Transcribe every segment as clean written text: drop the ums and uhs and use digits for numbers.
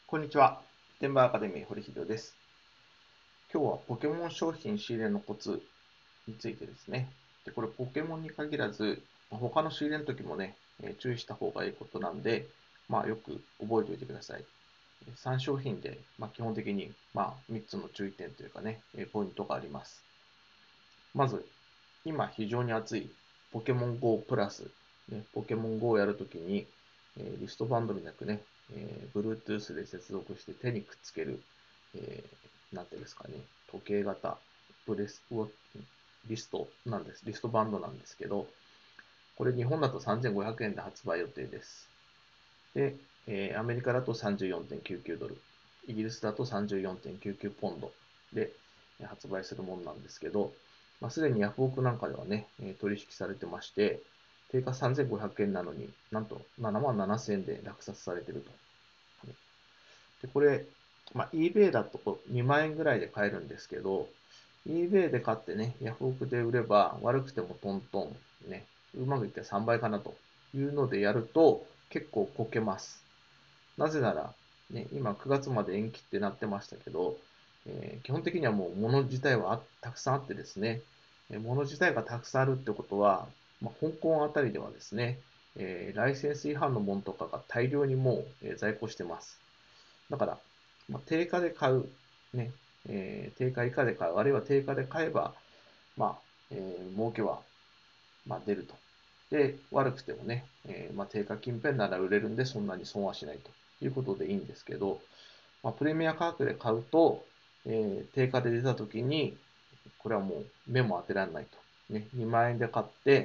こんにちは。電波アカデミー堀秀夫です。今日はポケモン商品仕入れのコツについてですね。これポケモンに限らず、他の仕入れの時もね、注意した方がいいことなんで、よく覚えておいてください。3商品で、基本的に、3つの注意点というかね、ポイントがあります。まず、今非常に熱いポケモン GO プラス、ポケモン GO をやるときに、リストバンドみたくね、Bluetooth で接続して手にくっつける、なんていうんですかね、時計型ブレスウォリストなんです。リストバンドなんですけど、これ日本だと3500円で発売予定です。で、アメリカだと34.99ドル、イギリスだと34.99ポンドで発売するものなんですけど、すでにヤフオクなんかではね、取引されてまして、定価3500円なのになんと7万7000円で落札されていると。で、これ、eBay だと2万円ぐらいで買えるんですけど、eBay で買ってね、ヤフオクで売れば悪くてもトントン、ね、うまくいって3倍かなというのでやると結構こけます。なぜなら、ね、今9月まで延期ってなってましたけど、基本的にはもう物自体はたくさんあってですね、物自体がたくさんあるってことは、香港あたりではですね、ライセンス違反のものとかが大量にもう、在庫してます。だから、定価で買う、ね、定価以下で買う、あるいは定価で買えば、儲けは、出ると。で、悪くてもね、定価近辺なら売れるんで、そんなに損はしないということでいいんですけど、プレミア価格で買うと、定価で出たときに、これはもう目も当てられないと。ね、2万円で買って、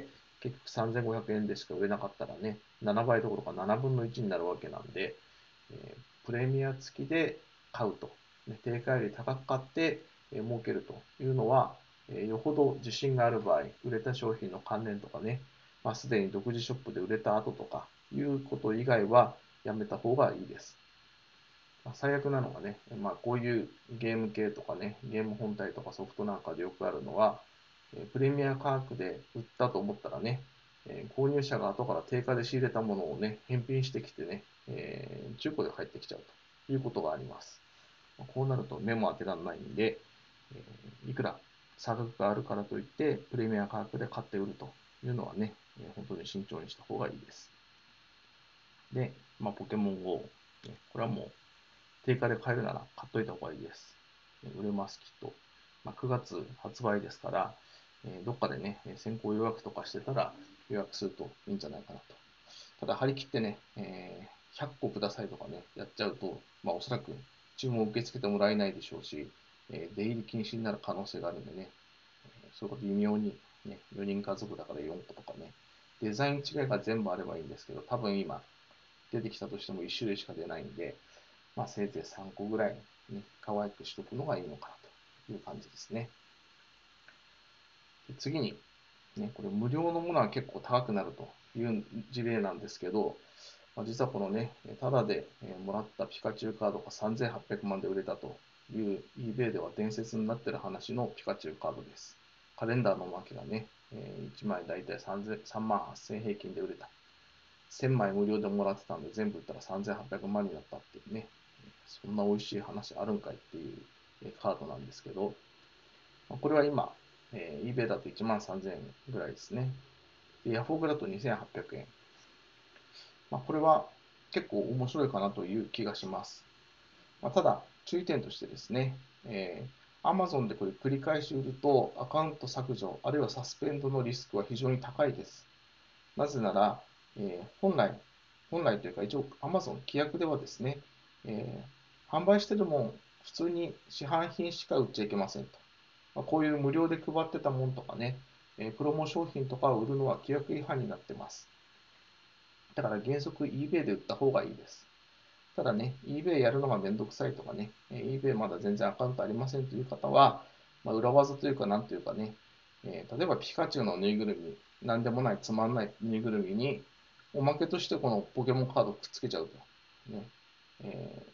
結局3500円でしか売れなかったらね、7倍どころか7分の1になるわけなんで、プレミア付きで買うと。ね、定価より高く買って、儲けるというのは、よほど自信がある場合、売れた商品の関連とかね、すでに独自ショップで売れた後とかいうこと以外はやめた方がいいです。最悪なのがね、こういうゲーム系とかね、ゲーム本体とかソフトなんかでよくあるのは、プレミア価格で売ったと思ったらね、購入者が後から定価で仕入れたものをね、返品してきてね、中古で返ってきちゃうということがあります。こうなると目も当てられないんで、いくら差額があるからといって、プレミア価格で買って売るというのはね、本当に慎重にした方がいいです。で、ポケモン GO、これはもう定価で買えるなら買っといた方がいいです。売れます、きっと。9月発売ですから、どっかでね、先行予約とかしてたら予約するといいんじゃないかなと。ただ、張り切ってね、100個くださいとかね、やっちゃうと、おそらく注文を受け付けてもらえないでしょうし、出入り禁止になる可能性があるんでね、それこそ微妙に、ね、4人家族だから4個とかね、デザイン違いが全部あればいいんですけど、多分今、出てきたとしても1種類しか出ないんで、せいぜい3個ぐらい、ね、可愛くしとくのがいいのかなという感じですね。で次に、これ無料のものは結構高くなるという事例なんですけど、実はこのね、ただでもらったピカチュウカードが3800万で売れたという eBay では伝説になっている話のピカチュウカードです。カレンダーのおまけがね、1枚だいたい3万8000平均で売れた。1000枚無料でもらってたんで全部売ったら3800万になったっていうね、そんな美味しい話あるんかいっていうカードなんですけど、これは今、eBay だと1万3000円ぐらいですね。で、ヤフオクだと2800円。これは結構面白いかなという気がします。ただ、注意点としてですね、Amazon でこれ繰り返し売るとアカウント削除、あるいはサスペンドのリスクは非常に高いです。なぜなら、本来というか一応 Amazon 規約ではですね、販売してるもん、普通に市販品しか売っちゃいけませんと。こういう無料で配ってたもんとかね、プロモ商品とかを売るのは規約違反になってます。だから原則 eBay で売った方がいいです。ただね、eBay やるのがめんどくさいとかね、eBay まだ全然アカウントありませんという方は、裏技というかなんというかね、例えばピカチュウのぬいぐるみ、なんでもないつまんないぬいぐるみに、おまけとしてこのポケモンカードをくっつけちゃうと。ねえ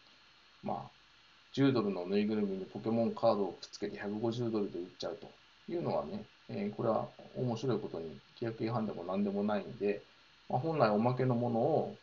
10ドルのぬいぐるみにポケモンカードをくっつけて150ドルで売っちゃうというのはね、これは面白いことに規約違反でも何でもないんで、本来おまけのものを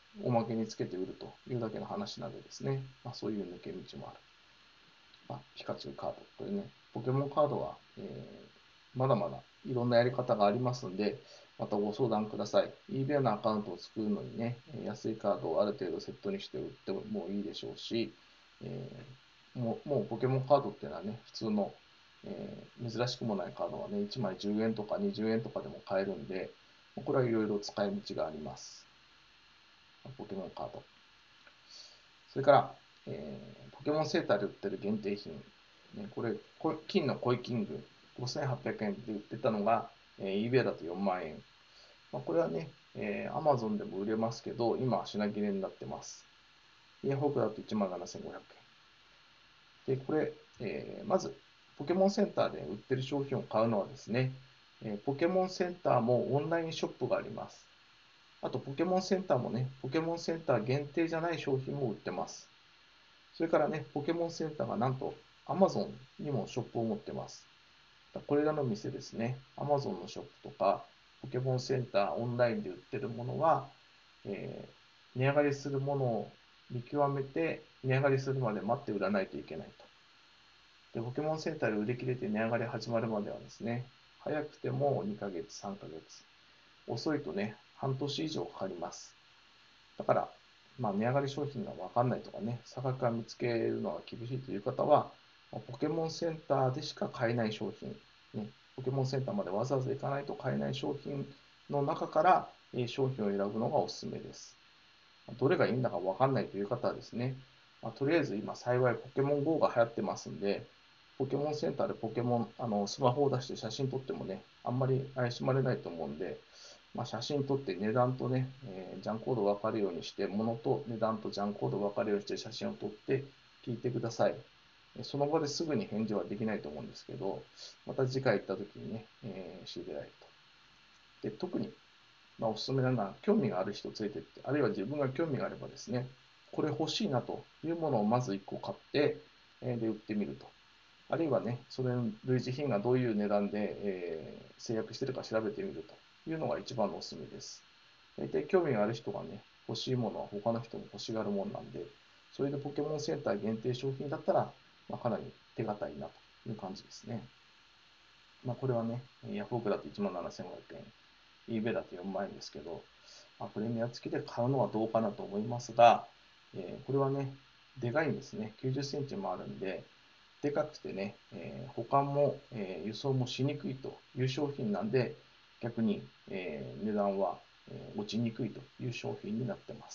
おまけにつけて売るというだけの話なのでですね、そういう抜け道もある。ピカチュウカード。これね、ポケモンカードは、まだまだいろんなやり方がありますので、またご相談ください。eBay のアカウントを作るのにね、安いカードをある程度セットにして売ってもいいでしょうし、もうポケモンカードっていうのはね、普通の、珍しくもないカードはね、1枚10円とか20円とかでも買えるんで、これはいろいろ使い道があります。ポケモンカード。それから、ポケモンセンターで売ってる限定品。これ、金のコイキング、5800円で売ってたのが、eBay だと4万円。これはね、Amazon でも売れますけど、今は品切れになってます。ヤフオクだと17,500円。で、これ、まず、ポケモンセンターで売ってる商品を買うのはですね、ポケモンセンターもオンラインショップがあります。あと、ポケモンセンターもね、ポケモンセンター限定じゃない商品も売ってます。それからね、ポケモンセンターがなんと Amazon にもショップを持ってます。これらの店ですね、Amazon のショップとか、ポケモンセンターオンラインで売ってるものは、値上がりするものを見極めて、値上がりするまで待って売らないといけないと。で、ポケモンセンターで売り切れて値上がり始まるまではですね、早くても2ヶ月、3ヶ月、遅いとね、半年以上かかります。だから、値上がり商品が分かんないとかね、差額が見つけるのが厳しいという方は、ポケモンセンターでしか買えない商品、ね、ポケモンセンターまでわざわざ行かないと買えない商品の中から商品を選ぶのがおすすめです。どれがいいんだか分かんないという方はですね、とりあえず今幸いポケモン GO が流行ってますんで、ポケモンセンターでポケモン、スマホを出して写真撮ってもね、あんまり怪しまれないと思うんで、写真撮って値段とね、ジャンコード分かるようにして、物と値段とジャンコード分かるようにして写真を撮って聞いてください。その場ですぐに返事はできないと思うんですけど、また次回行った時にね、仕入れられると。で、特に、おすすめなのは、興味がある人を連れてって、あるいは自分が興味があればですね、これ欲しいなというものをまず1個買って、で、売ってみると。あるいはね、それの類似品がどういう値段で、制約しているか調べてみるというのが一番のおすすめです。大体興味がある人がね、欲しいものは他の人も欲しがるものなんで、それでポケモンセンター限定商品だったら、かなり手堅いなという感じですね。これはね、ヤフオクだと17,500円、eBay だと4万円ですけど、プレミア付きで買うのはどうかなと思いますが、これはね、でかいんですね。90センチもあるんで、でかくてね、保管も、輸送もしにくいという商品なんで、逆に、値段は、落ちにくいという商品になってます。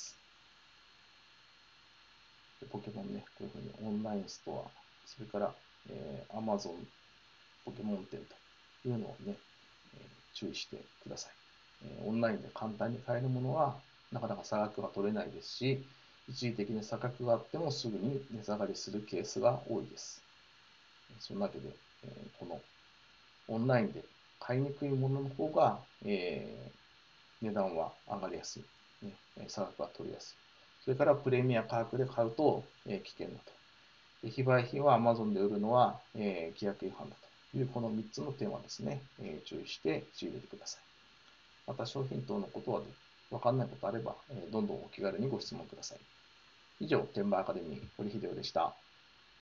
ポケモンね、こういうふうにオンラインストア、それから、Amazon ポケモン店というのをね、注意してください。オンラインで簡単に買えるものは、なかなか差額が取れないですし、一時的に差額があってもすぐに値下がりするケースが多いです。そのわけで、このオンラインで買いにくいものの方が、値段は上がりやすい、差額が取りやすい。それからプレミア価格で買うと、危険だと。非売品は Amazon で売るのは、規約違反だというこの3つの点はですね、注意して仕入れてください。また商品等のことは、分かんないことあれば、どんどんお気軽にご質問ください。以上、転売アカデミー、堀秀夫でした。